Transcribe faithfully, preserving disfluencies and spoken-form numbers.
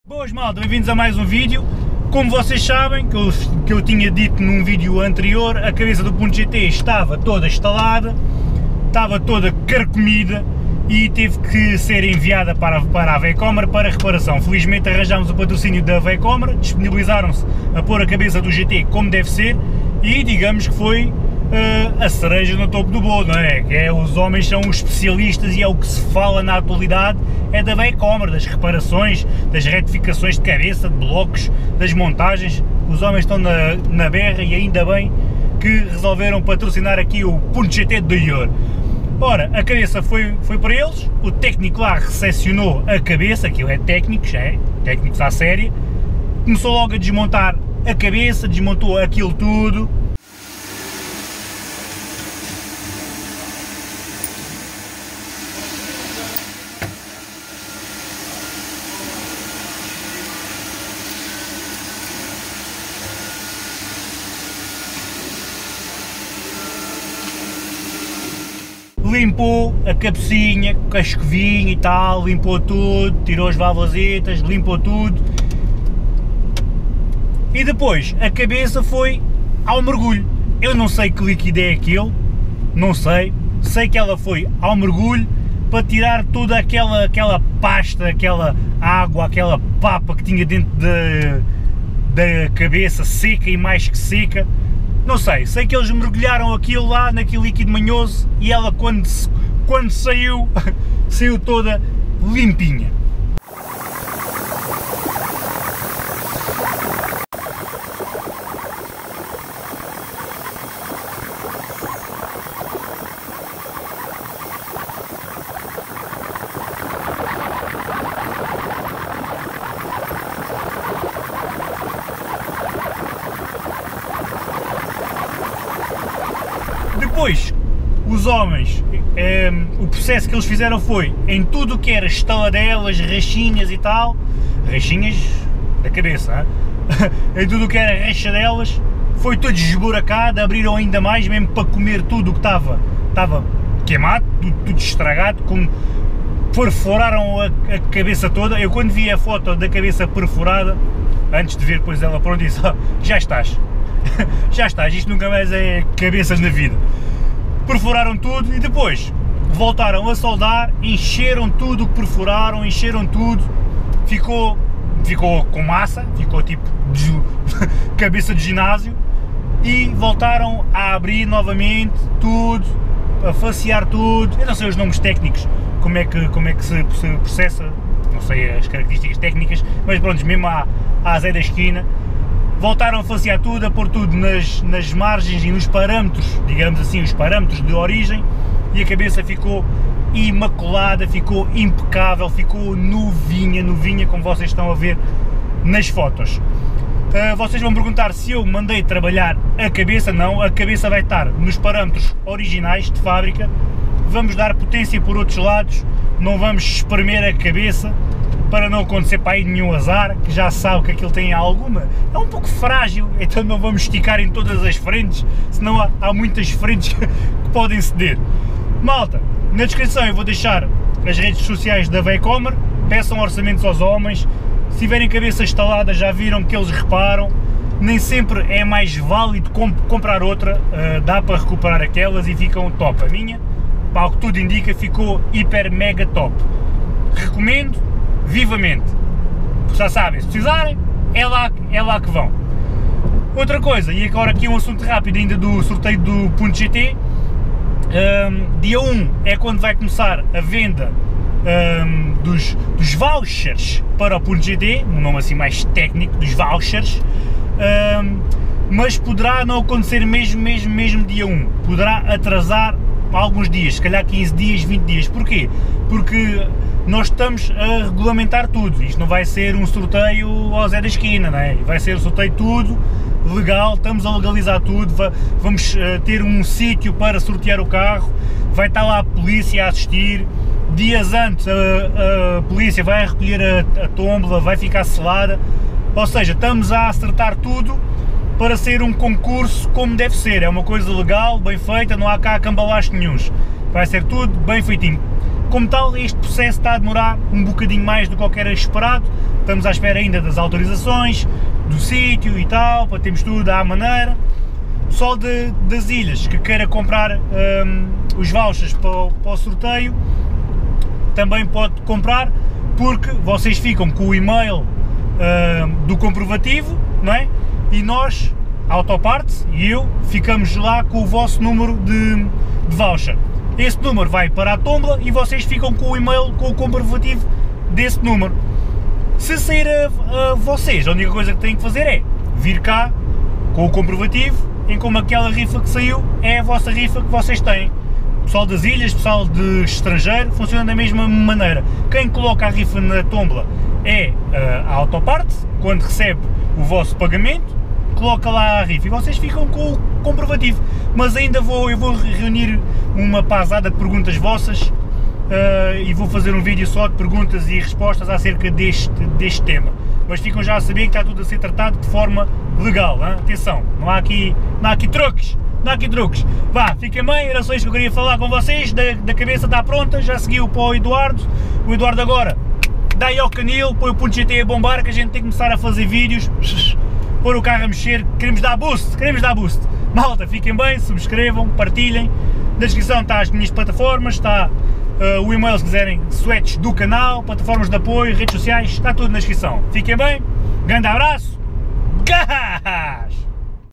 Boas malta, bem-vindos a mais um vídeo. Como vocês sabem, que eu, que eu tinha dito num vídeo anterior, a cabeça do Punto G T estava toda estalada, estava toda carcomida e teve que ser enviada para, para a Vacommer para reparação. Felizmente arranjámos o patrocínio da Vacommer, disponibilizaram-se a pôr a cabeça do G T como deve ser e digamos que foi Uh, a cereja no topo do bolo, não é? Que é, os homens são os especialistas e é o que se fala na atualidade, é da Vacommer, das reparações, das retificações de cabeça, de blocos, das montagens. Os homens estão na, na berra e ainda bem que resolveram patrocinar aqui o Punto G T de Ior. Ora, a cabeça foi, foi para eles, o técnico lá recepcionou a cabeça, aquilo é técnicos, é, técnicos à série, começou logo a desmontar a cabeça, desmontou aquilo tudo. Limpou a cabecinha, com a escovinha e tal, limpou tudo, tirou as válvulas, limpou tudo e depois a cabeça foi ao mergulho. Eu não sei que líquido é aquele, não sei, sei que ela foi ao mergulho para tirar toda aquela, aquela pasta, aquela água, aquela papa que tinha dentro da, da cabeça, seca e mais que seca. Não sei, sei que eles mergulharam aquilo lá, naquele líquido manhoso, e ela quando, quando saiu, saiu toda limpinha. Depois, os homens, eh, o processo que eles fizeram foi, em tudo o que era estaladelas, rachinhas e tal, rachinhas da cabeça, em tudo o que era rachadelas, foi tudo esburacado, abriram ainda mais, mesmo para comer tudo o que estava, estava queimado, tudo, tudo estragado, como perfuraram a, a cabeça toda. Eu quando vi a foto da cabeça perfurada, antes de ver depois ela pronto, disse, oh, já estás, já estás, isto nunca mais é cabeças na vida. Perfuraram tudo e depois voltaram a soldar, encheram tudo o que perfuraram, encheram tudo, ficou, ficou com massa, ficou tipo de, cabeça de ginásio e voltaram a abrir novamente tudo, a facear tudo. Eu não sei os nomes técnicos, como é que, como é que se, se processa, não sei as características técnicas, mas pronto, mesmo à, à Zé da esquina. Voltaram a facear tudo, a pôr tudo nas, nas margens e nos parâmetros, digamos assim, os parâmetros de origem, e a cabeça ficou imaculada, ficou impecável, ficou novinha, novinha, como vocês estão a ver nas fotos. Uh, vocês vão perguntar se eu mandei trabalhar a cabeça. Não, a cabeça vai estar nos parâmetros originais de fábrica, vamos dar potência por outros lados, não vamos espremer a cabeça, para não acontecer para aí nenhum azar, que já sabe que aquilo tem alguma, é um pouco frágil, então não vamos esticar em todas as frentes, senão há, há muitas frentes que podem ceder. Malta, na descrição eu vou deixar as redes sociais da Vacommer, peçam orçamentos aos homens, se tiverem cabeça instalada já viram que eles reparam, nem sempre é mais válido comp comprar outra, uh, dá para recuperar aquelas e ficam top. A minha, para o que tudo indica, ficou hiper mega top. Recomendo vivamente, já sabem, se precisarem, é lá, é lá que vão. Outra coisa, e agora aqui um assunto rápido ainda do sorteio do Punto G T, um, dia um é quando vai começar a venda um, dos, dos vouchers para o Punto G T, um nome assim mais técnico, dos vouchers, um, mas poderá não acontecer mesmo, mesmo, mesmo dia um, poderá atrasar alguns dias, se calhar quinze dias, vinte dias. Porquê? Porque nós estamos a regulamentar tudo, isto não vai ser um sorteio ao Zé da esquina, não é? Vai ser um sorteio tudo legal, estamos a legalizar tudo, vamos ter um sítio para sortear o carro, vai estar lá a polícia a assistir, dias antes a, a polícia vai recolher a, a tómbola, vai ficar selada, ou seja, estamos a acertar tudo para ser um concurso como deve ser, é uma coisa legal, bem feita, não há cá cambalacho nenhuns, vai ser tudo bem feitinho. Como tal, este processo está a demorar um bocadinho mais do que eu era esperado, estamos à espera ainda das autorizações, do sítio e tal, para termos tudo à maneira. O pessoal de, das ilhas que queira comprar um, os vouchers para, o- para o sorteio, também pode comprar, porque vocês ficam com o e-mail um, do comprovativo, não é? E nós, a Autoparts e eu, ficamos lá com o vosso número de, de voucher. Esse número vai para a tombola e vocês ficam com o e-mail com o comprovativo desse número. Se sair a, a vocês, a única coisa que têm que fazer é vir cá com o comprovativo, em como aquela rifa que saiu é a vossa rifa que vocês têm. Pessoal das ilhas, pessoal de estrangeiro, funciona da mesma maneira. Quem coloca a rifa na tombola é a Autoparts, quando recebe o vosso pagamento, coloca lá a rifa e vocês ficam com o comprovativo. Mas ainda vou, eu vou reunir uma pasada de perguntas vossas uh, e vou fazer um vídeo só de perguntas e respostas acerca deste, deste tema. Mas ficam já a saber que está tudo a ser tratado de forma legal, hein? Atenção, não há aqui, não há aqui truques, não há aqui truques. Vá, fiquem bem, era só isto que eu queria falar com vocês, da, da cabeça está pronta, já seguiu para o Eduardo, o Eduardo agora dá aí ao canil, põe o ponto G T a bombar, que a gente tem que começar a fazer vídeos, pôr o carro a mexer, queremos dar boost, queremos dar boost. Malta, fiquem bem, subscrevam, partilhem, na descrição está as minhas plataformas, está uh, o e-mail se quiserem, sweats do canal, plataformas de apoio, redes sociais, está tudo na descrição. Fiquem bem, grande abraço, gás!